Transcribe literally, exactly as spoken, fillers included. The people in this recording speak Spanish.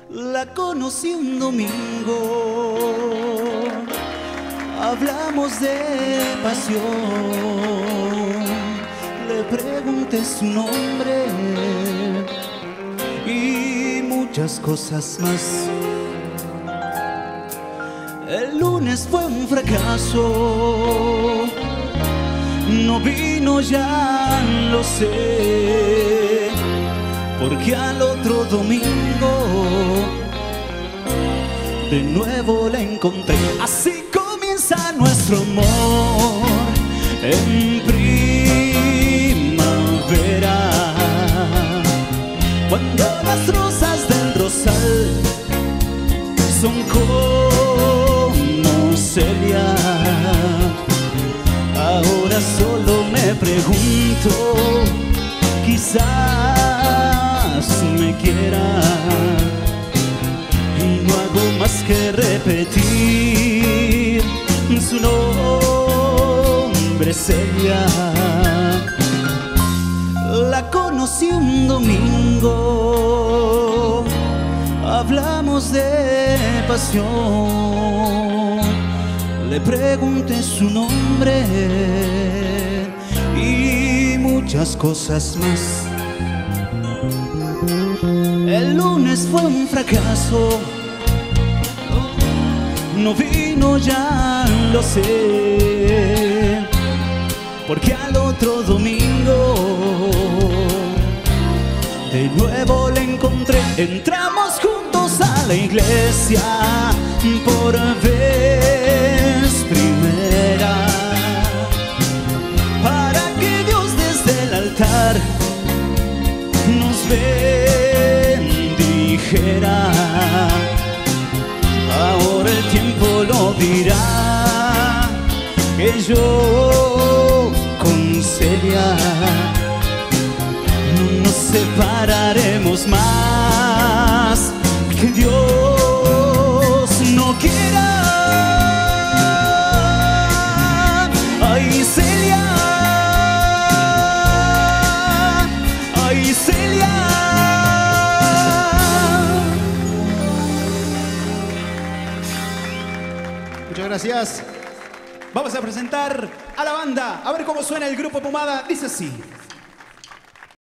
La conocí un domingo, hablamos de pasión, le pregunté su nombre y muchas cosas más. El lunes fue un fracaso, no vino, ya lo sé, porque al otro domingo de nuevo la encontré. Así comienza nuestro amor en primavera, cuando las rosas del rosal son como celia. Ahora solo me pregunto, quizás me quiera, y no hago más que repetir su nombre, Celia. La conocí un domingo, hablamos de pasión, le pregunté su nombre y muchas cosas más. El lunes fue un fracaso, no vino, ya lo sé, porque al otro domingo de nuevo la encontré. Entramos juntos a la iglesia por vez primera, para que Dios desde el altar nos bendijera. Ahora el tiempo lo dirá, que yo con Celia no nos separaremos más, que Dios no quiera. Ay, Celia, ay, Celia. Muchas gracias. Vamos a presentar a la banda, a ver cómo suena el Grupo Pomada. Dice así.